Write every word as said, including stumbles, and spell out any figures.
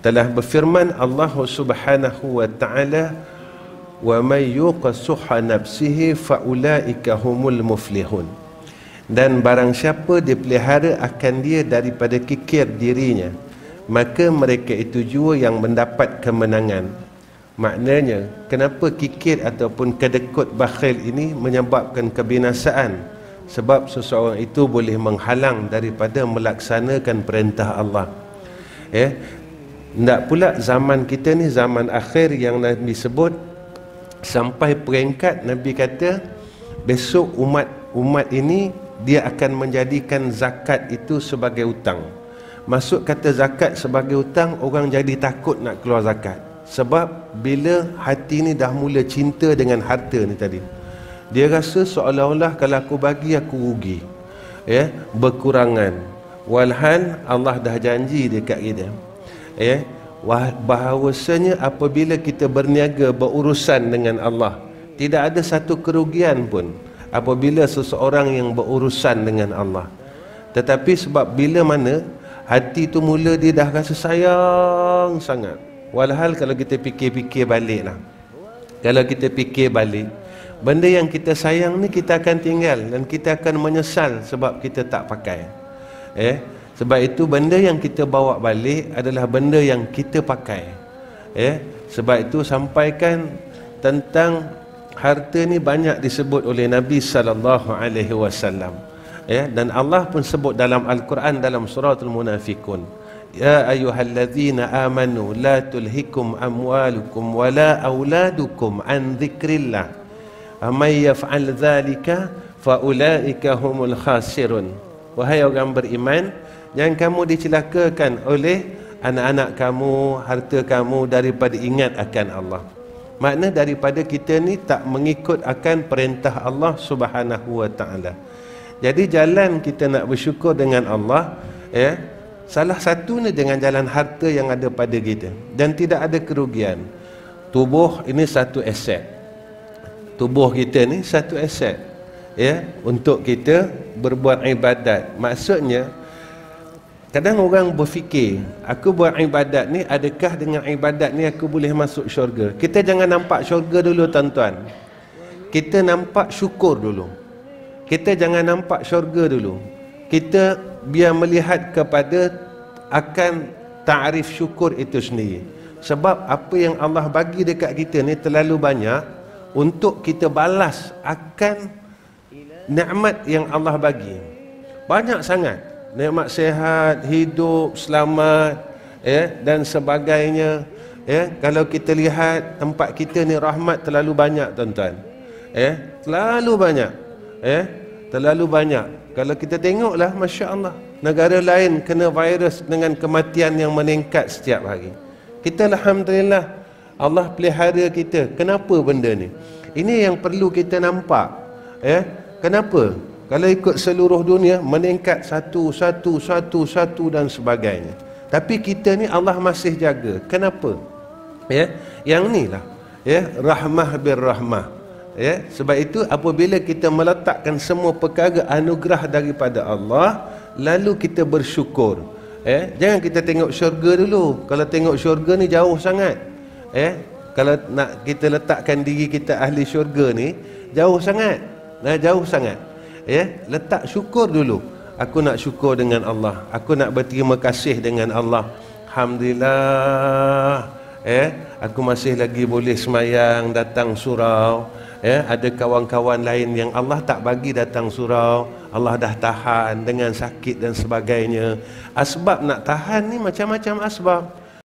Telah berfirman Allah Subhanahu wa taala, wa may yuqassuha nafsihi faulaika humul muflihun. Dan barang siapa dipelihara akan dia daripada kikir dirinya, maka mereka itu jua yang mendapat kemenangan. Maknanya, kenapa kikir ataupun kedekut bakhil ini menyebabkan kebinasaan? Sebab seseorang itu boleh menghalang daripada melaksanakan perintah Allah. Ya, tak pula zaman kita ni zaman akhir yang Nabi sebut, sampai peringkat Nabi kata besok umat umat ini dia akan menjadikan zakat itu sebagai hutang. Masuk kata zakat sebagai hutang, orang jadi takut nak keluar zakat. Sebab bila hati ni dah mula cinta dengan harta ni tadi, dia rasa seolah-olah kalau aku bagi aku rugi, ya, berkurangan. Walhal Allah dah janji dekat kita, ya, bahawasanya apabila kita berniaga berurusan dengan Allah, tidak ada satu kerugian pun apabila seseorang yang berurusan dengan Allah. Tetapi sebab bila mana hati tu mula dia dah rasa sayang sangat. Walhal kalau kita fikir-fikir balik lah, kalau kita fikir balik, benda yang kita sayang ni kita akan tinggal dan kita akan menyesal sebab kita tak pakai. Eh, sebab itu benda yang kita bawa balik adalah benda yang kita pakai. Eh, sebab itu sampaikan tentang harta ni banyak disebut oleh Nabi sallallahu alaihi wasallam. Ya, dan Allah pun sebut dalam Al-Quran dalam suratul Munafikun, ya ayyuhallazina amanu la tulhikum amwalukum wala auladukum an dzikrillah may yaf'al dzalika faulaika humul khasirun. Wahai orang beriman, jangan kamu dicelakakan oleh anak-anak kamu, harta kamu daripada ingat akan Allah. Makna daripada kita ni tak mengikut akan perintah Allah Subhanahu wa taala. Jadi jalan kita nak bersyukur dengan Allah, ya, salah satunya dengan jalan harta yang ada pada kita, dan tidak ada kerugian. Tubuh ini satu aset. Tubuh kita ni satu aset, ya, untuk kita berbuat ibadat. Maksudnya kadang orang berfikir, aku buat ibadat ni, adakah dengan ibadat ni aku boleh masuk syurga? Kita jangan nampak syurga dulu tuan-tuan. Kita nampak syukur dulu. Kita jangan nampak syurga dulu. Kita biar melihat kepada akan ta'rif syukur itu sendiri. Sebab apa yang Allah bagi dekat kita ni terlalu banyak untuk kita balas akan nikmat yang Allah bagi. Banyak sangat. Nikmat sehat, hidup, selamat, ya, dan sebagainya. Ya, kalau kita lihat tempat kita ni rahmat terlalu banyak tuan-tuan. Ya, terlalu banyak. Ya, terlalu banyak. Kalau kita tengoklah, Masya Allah, negara lain kena virus dengan kematian yang meningkat setiap hari. Kita Alhamdulillah, Allah pelihara kita. Kenapa benda ni? Ini yang perlu kita nampak. Ya, kenapa? Kalau ikut seluruh dunia, meningkat satu, satu, satu, satu dan sebagainya. Tapi kita ni Allah masih jaga. Kenapa? Ya, yang ni lah, ya, rahmah birrahmah. Ya, sebab itu apabila kita meletakkan semua perkara anugerah daripada Allah, lalu kita bersyukur. Eh, jangan kita tengok syurga dulu. Kalau tengok syurga ni jauh sangat. Eh, kalau nak kita letakkan diri kita ahli syurga ni, jauh sangat. Nah, jauh sangat. Eh, letak syukur dulu. Aku nak syukur dengan Allah. Aku nak berterima kasih dengan Allah. Alhamdulillah. Eh, aku masih lagi boleh semayang, datang surau. Ya, ada kawan-kawan lain yang Allah tak bagi datang surau, Allah dah tahan dengan sakit dan sebagainya. Asbab nak tahan ni macam-macam asbab.